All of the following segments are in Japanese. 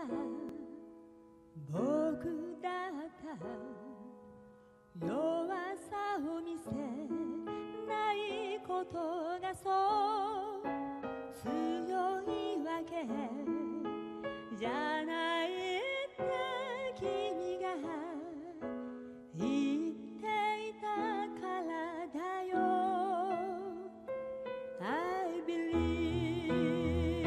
僕だった弱さを見せないことがそう強いわけじゃないって君が言っていたからだよ。 I believe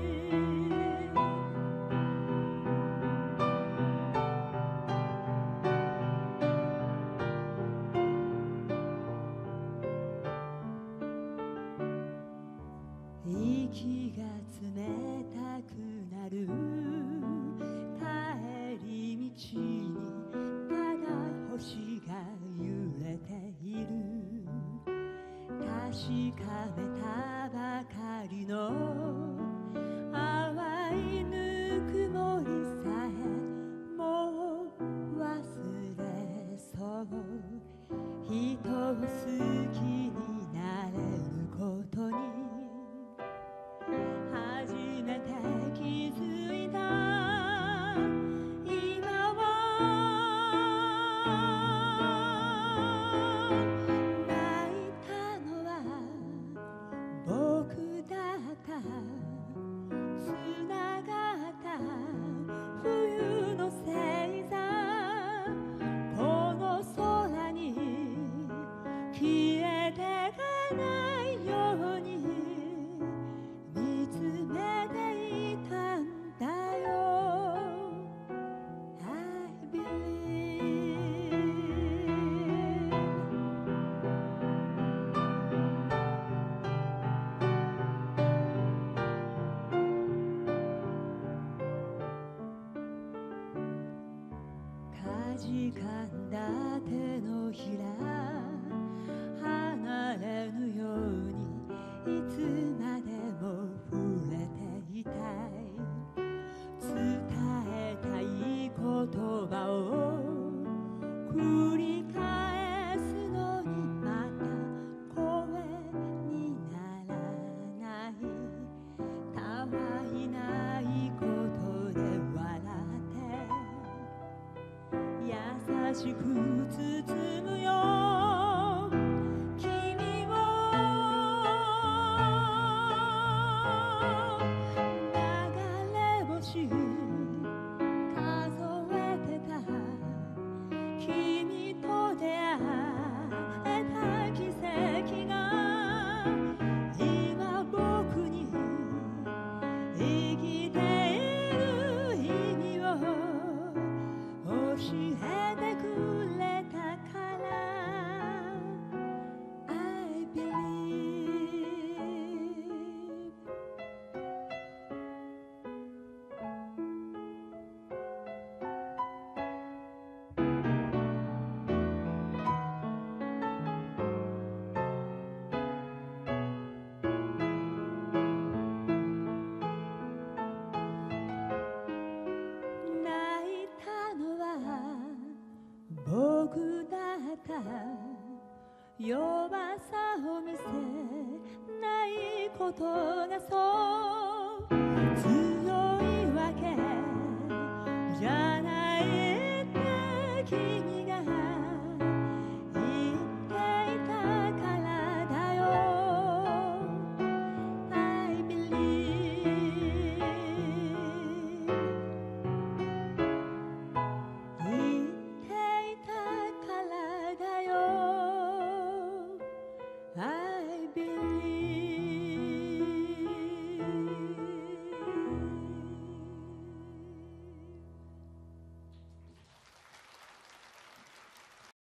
息が冷たくなる帰り道にただ星が揺れている。確かめたばかりの淡いぬくもりさえもう忘れそう。人を好きになれることに初めて気づいた。今は泣いたのは僕だった。つながった冬の星座この空に消えてかないように見つめていたんだよ。 I believe かじかんだ手のひら離れぬようにいつまでも触れていたい。伝えたい言葉を繰り返すのにまた声にならない。たわいないことで笑って優しく包むよ君を。流れ星数えてた君と出会えた奇跡が今僕に生きている意味を教えてくれたから。 I believe 泣いたのは僕だった。弱さを見せないことがそう